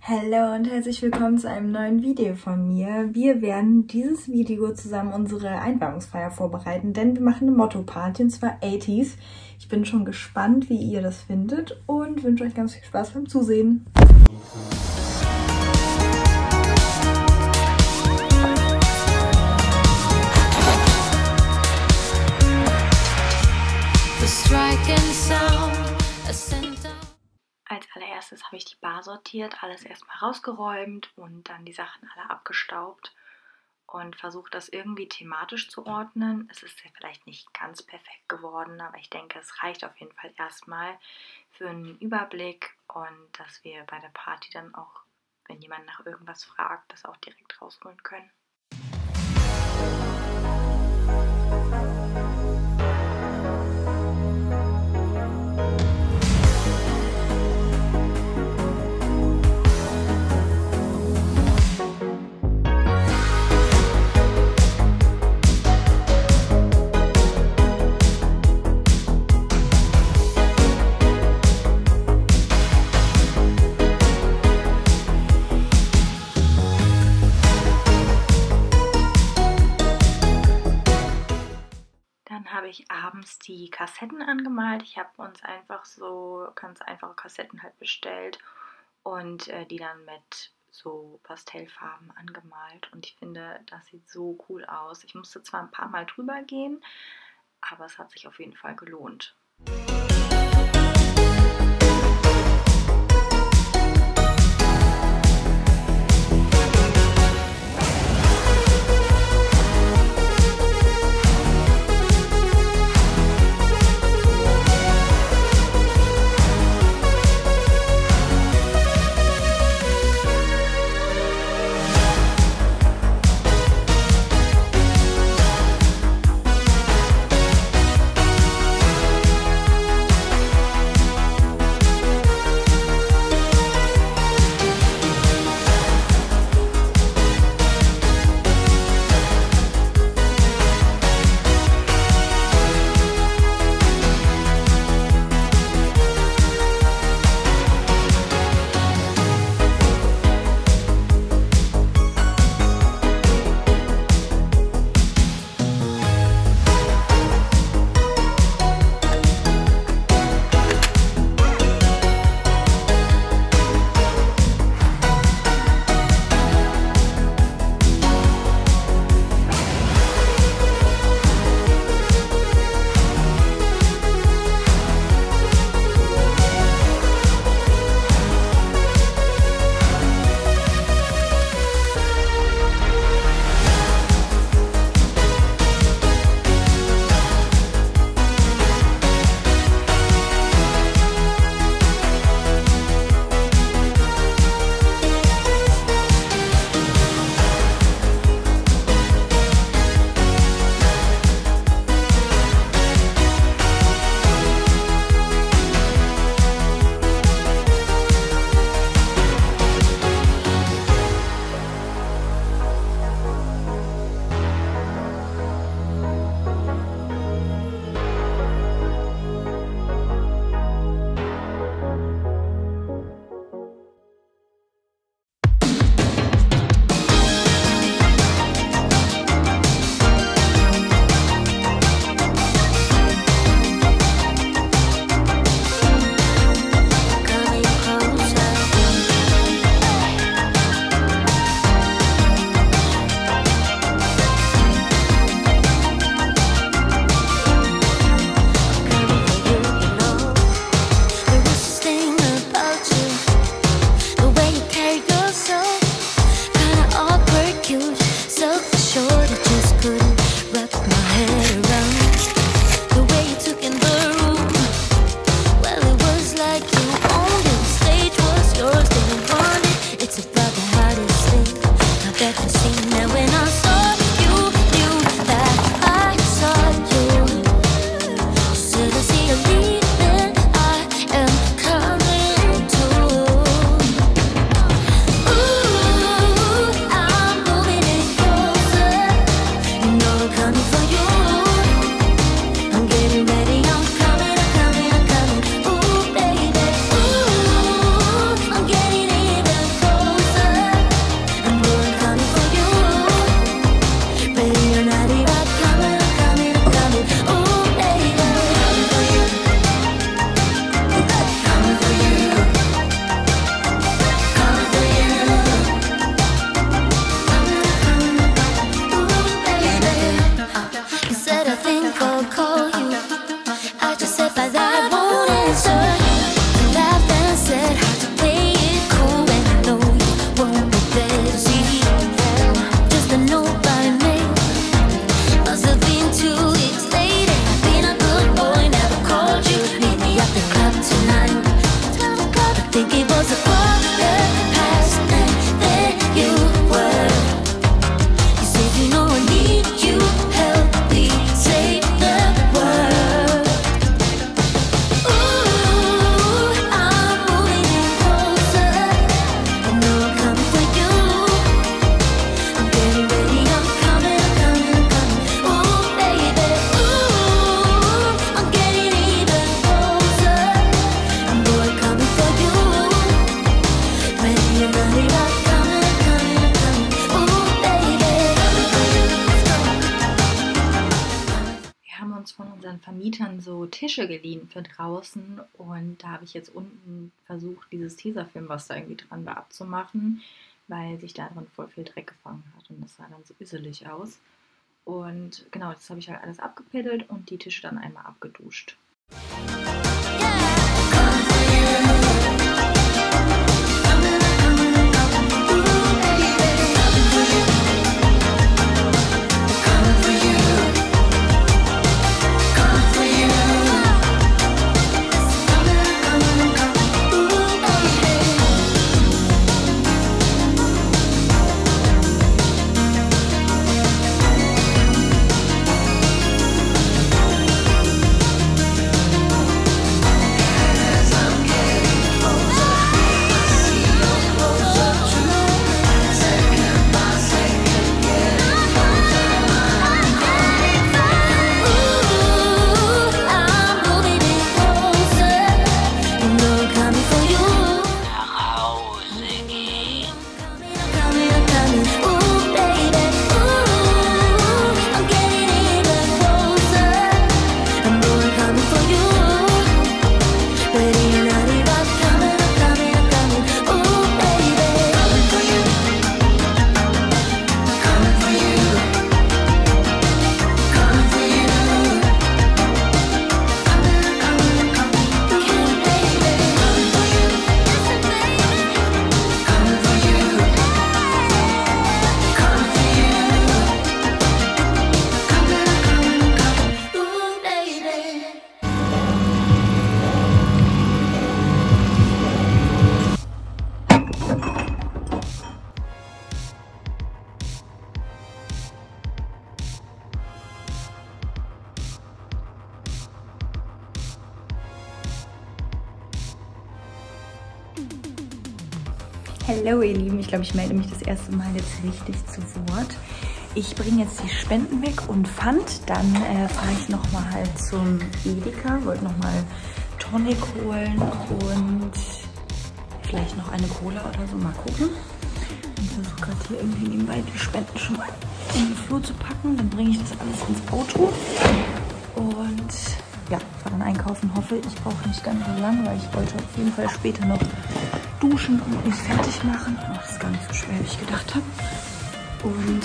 Hallo und herzlich willkommen zu einem neuen Video von mir. Wir werden dieses Video zusammen unsere Einweihungsfeier vorbereiten, denn wir machen eine Motto-Party und zwar 80s. Ich bin schon gespannt, wie ihr das findet und wünsche euch ganz viel Spaß beim Zusehen. Als allererstes habe ich die Bar sortiert, alles erstmal rausgeräumt und dann die Sachen alle abgestaubt und versucht, das irgendwie thematisch zu ordnen. Es ist ja vielleicht nicht ganz perfekt geworden, aber ich denke, es reicht auf jeden Fall erstmal für einen Überblick und dass wir bei der Party dann auch, wenn jemand nach irgendwas fragt, das auch direkt rausholen können. Dann habe ich abends die Kassetten angemalt. Ich habe uns einfach so ganz einfache Kassetten halt bestellt und die dann mit so Pastellfarben angemalt. Und ich finde, das sieht so cool aus. Ich musste zwar ein paar Mal drüber gehen, aber es hat sich auf jeden Fall gelohnt. Tische geliehen für draußen und da habe ich jetzt unten versucht, dieses Tesafilm, was da irgendwie dran war, abzumachen, weil sich da drin voll viel Dreck gefangen hat und das sah dann so üsselig aus. Und genau, das habe ich halt alles abgepiddelt und die Tische dann einmal abgeduscht. Hallo ihr Lieben, ich glaube, ich melde mich das erste Mal jetzt richtig zu Wort. Ich bringe jetzt die Spenden weg und Pfand, dann fahre ich nochmal halt zum Edeka, wollte nochmal Tonic holen und vielleicht noch eine Cola oder so, mal gucken. Ich versuche gerade hier irgendwie nebenbei die Spenden schon mal in den Flur zu packen, dann bringe ich das alles ins Auto und ja, fahre dann einkaufen, hoffe ich brauche nicht ganz so lange, weil ich wollte auf jeden Fall später noch duschen und mich fertig machen. Oh, das ist gar nicht so schwer, wie ich gedacht habe. Und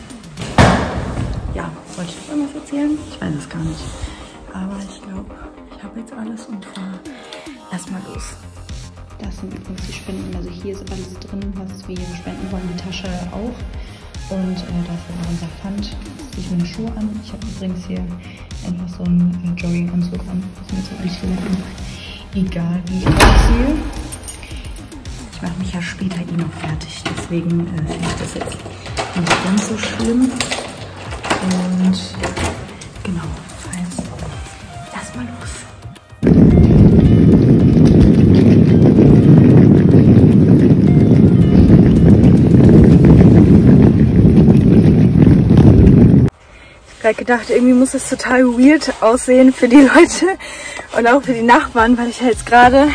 ja, wollte ich noch irgendwas erzählen? Ich weiß es gar nicht. Aber ich glaube, ich habe jetzt alles und fahre erstmal los. Das sind übrigens die Spenden. Also hier ist alles drin, was wir spenden wollen. Die Tasche auch. Und da ist auch unser Pfand. Jetzt ziehe ich meine Schuhe an. Ich habe übrigens hier einfach so einen Jogginganzug an. Das ist mir jetzt ehrlich gesagt egal, wie ich aussehe. Ich mache mich ja später eh noch fertig, deswegen finde ich das jetzt nicht ganz so schlimm. Und genau, fahr jetzt erstmal los. Ich habe gerade gedacht, irgendwie muss es total weird aussehen für die Leute und auch für die Nachbarn, weil ich ja jetzt gerade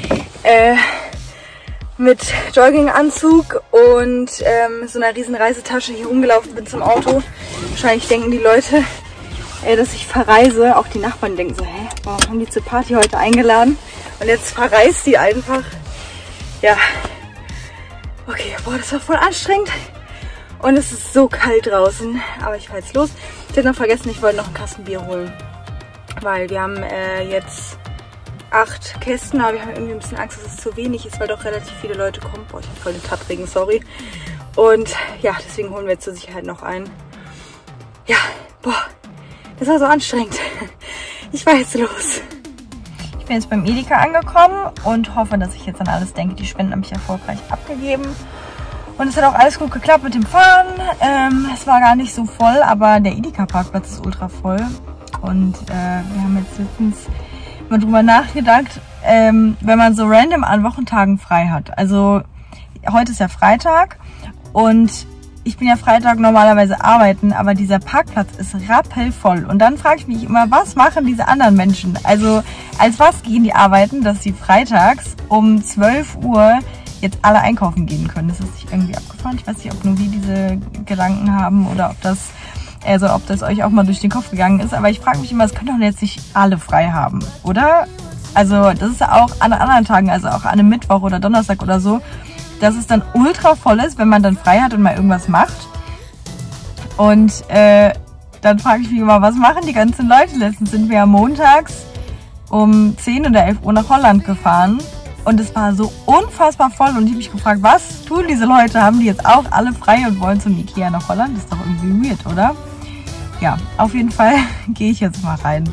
mit Jogginganzug und so einer riesen Reisetasche hier rumgelaufen bin zum Auto. Wahrscheinlich denken die Leute, dass ich verreise. Auch die Nachbarn denken so, hä, warum haben die zur Party heute eingeladen? Und jetzt verreist die einfach. Ja, okay, boah, das war voll anstrengend. Und es ist so kalt draußen. Aber ich fahre jetzt los. Ich hätte noch vergessen, ich wollte noch einen Kasten Bier holen. Weil wir haben jetzt 8 Kästen, aber wir haben irgendwie ein bisschen Angst, dass es zu wenig ist, weil doch relativ viele Leute kommen. Boah, ich habe voll den Tattregen, sorry. Und ja, deswegen holen wir jetzt zur Sicherheit noch einen. Ja, boah, das war so anstrengend. Ich fahr jetzt los. Ich bin jetzt beim Edeka angekommen und hoffe, dass ich jetzt an alles denke. Die Spenden habe ich erfolgreich abgegeben. Und es hat auch alles gut geklappt mit dem Fahren. Es war gar nicht so voll, aber der Edeka-Parkplatz ist ultra voll. Und wir haben jetzt letztens mal drüber nachgedacht, wenn man so random an Wochentagen frei hat. Also heute ist ja Freitag und ich bin ja Freitag normalerweise arbeiten, aber dieser Parkplatz ist rappelvoll. Und dann frage ich mich immer, was machen diese anderen Menschen? Also als was gehen die arbeiten, dass sie freitags um 12 Uhr jetzt alle einkaufen gehen können? Das ist sich irgendwie abgefahren. Ich weiß nicht, ob nur wir diese Gedanken haben oder ob das Also ob das euch auch mal durch den Kopf gegangen ist. Aber ich frage mich immer, es können doch jetzt nicht alle frei haben, oder? Also das ist ja auch an anderen Tagen, also auch an einem Mittwoch oder Donnerstag oder so, dass es dann ultra voll ist, wenn man dann frei hat und mal irgendwas macht. Und dann frage ich mich immer, was machen die ganzen Leute? Letztens sind wir ja montags um 10 oder 11 Uhr nach Holland gefahren. Und es war so unfassbar voll und ich habe mich gefragt, was tun diese Leute? Haben die jetzt auch alle frei und wollen zum Ikea nach Holland? Das ist doch irgendwie weird, oder? Ja, auf jeden Fall gehe ich jetzt mal rein.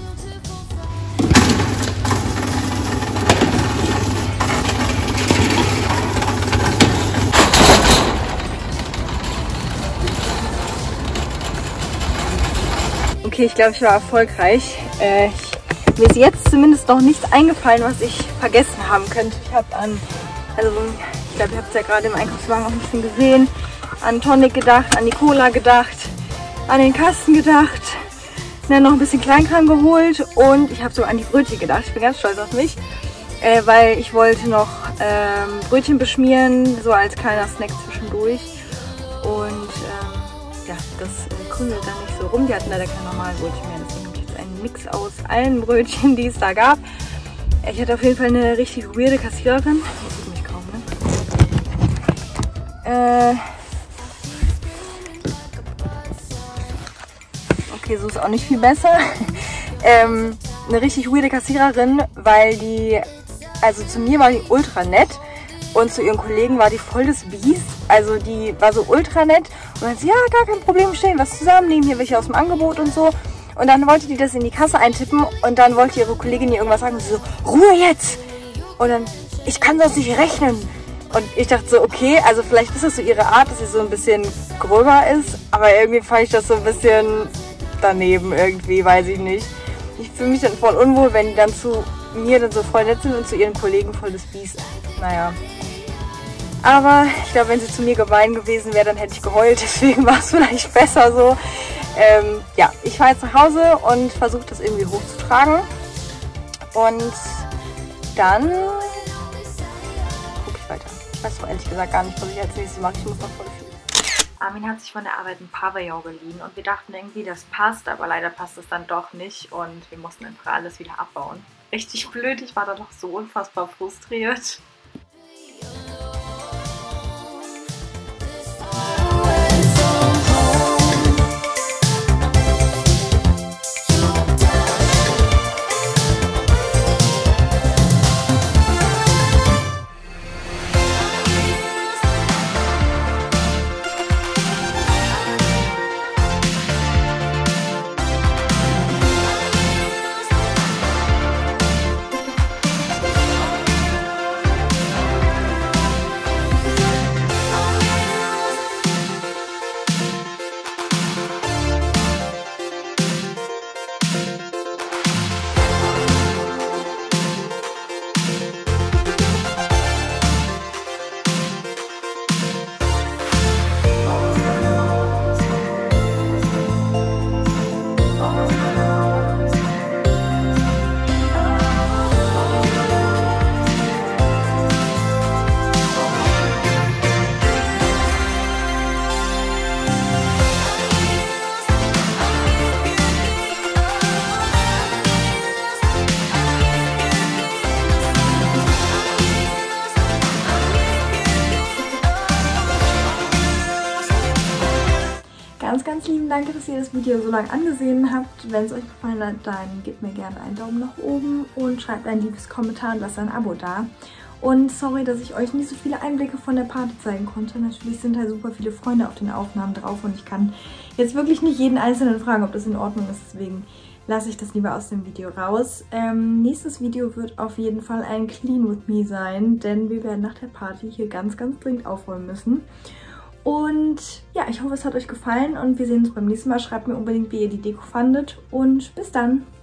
Okay, ich glaube, ich war erfolgreich. Mir ist jetzt zumindest noch nichts eingefallen, was ich vergessen haben könnte. Ich habe ich glaube, ihr habt es ja gerade im Einkaufswagen auch ein bisschen gesehen, an Tonic gedacht, an die Cola gedacht, an den Kasten gedacht, dann noch ein bisschen Kleinkram geholt und ich habe so an die Brötchen gedacht. Ich bin ganz stolz auf mich, weil ich wollte noch Brötchen beschmieren, so als kleiner Snack zwischendurch. Und ja, das krümelt dann nicht so rum. Die hatten leider keine normalen Brötchen mehr, deswegen habe ich jetzt einen Mix aus allen Brötchen, die es da gab. Ich hatte auf jeden Fall eine richtig weirde Kassiererin. Die sieht mich kaum, ne? Okay, so ist auch nicht viel besser. Eine richtig weirde Kassiererin, weil die, also zu mir war die ultra nett und zu ihren Kollegen war die voll das Biest. Also die war so ultra nett und dann sie, ja, gar kein Problem, stellen was zusammen, nehmen hier welche aus dem Angebot und so. Und dann wollte die das in die Kasse eintippen und dann wollte ihre Kollegin ihr irgendwas sagen und sie so, Ruhe jetzt! Und dann, ich kann sonst nicht rechnen. Und ich dachte so, okay, also vielleicht ist das so ihre Art, dass sie so ein bisschen gröber ist, aber irgendwie fand ich das so ein bisschen daneben irgendwie, weiß ich nicht. Ich fühle mich dann voll unwohl, wenn die dann zu mir dann so voll nett sind und zu ihren Kollegen voll das Biest. Naja. Aber ich glaube, wenn sie zu mir gemein gewesen wäre, dann hätte ich geheult, deswegen war es vielleicht besser so. Ja, ich fahre jetzt nach Hause und versuche das irgendwie hochzutragen. Und dann gucke ich weiter. Ich weiß doch ehrlich gesagt gar nicht, was ich als nächstes mache. Ich muss noch voll viel. Armin hat sich von der Arbeit ein Pavillon geliehen und wir dachten irgendwie, das passt, aber leider passt es dann doch nicht und wir mussten einfach alles wieder abbauen. Richtig blöd, ich war da doch so unfassbar frustriert. Ganz lieben Dank, dass ihr das Video so lange angesehen habt. Wenn es euch gefallen hat, dann gebt mir gerne einen Daumen nach oben und schreibt ein liebes Kommentar und lasst ein Abo da. Und sorry, dass ich euch nicht so viele Einblicke von der Party zeigen konnte. Natürlich sind halt super viele Freunde auf den Aufnahmen drauf und ich kann jetzt wirklich nicht jeden Einzelnen fragen, ob das in Ordnung ist. Deswegen lasse ich das lieber aus dem Video raus. Nächstes Video wird auf jeden Fall ein Clean with Me sein, denn wir werden nach der Party hier ganz dringend aufräumen müssen. Und ja, ich hoffe, es hat euch gefallen und wir sehen uns beim nächsten Mal. Schreibt mir unbedingt, wie ihr die Deko fandet und bis dann!